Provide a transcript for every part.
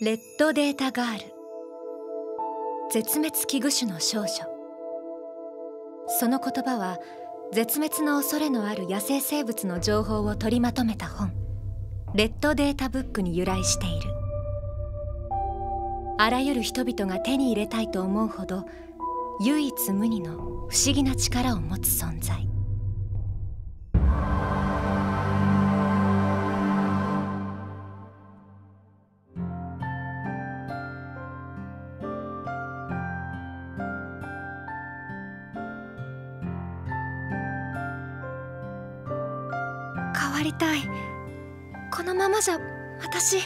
レッドデータガール、絶滅危惧種の少女。その言葉は絶滅の恐れのある野生生物の情報を取りまとめた本レッドデータブックに由来している。あらゆる人々が手に入れたいと思うほど唯一無二の不思議な力を持つ存在。変わりたい。このままじゃ私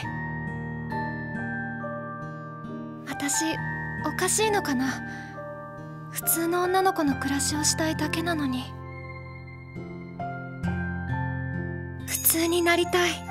おかしいのかな。普通の女の子の暮らしをしたいだけなのに。普通になりたい。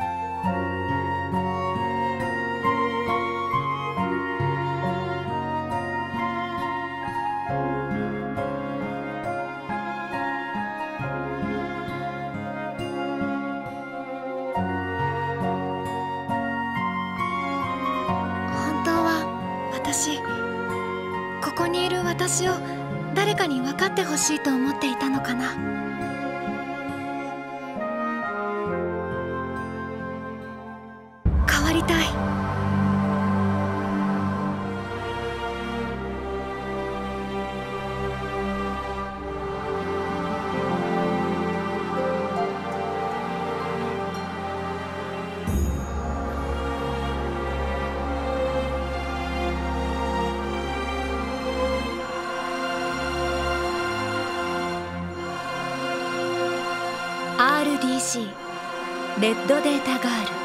ここにいる私を誰かに分かってほしいと思っていたのかな。変わりたい。RDC レッドデータガール。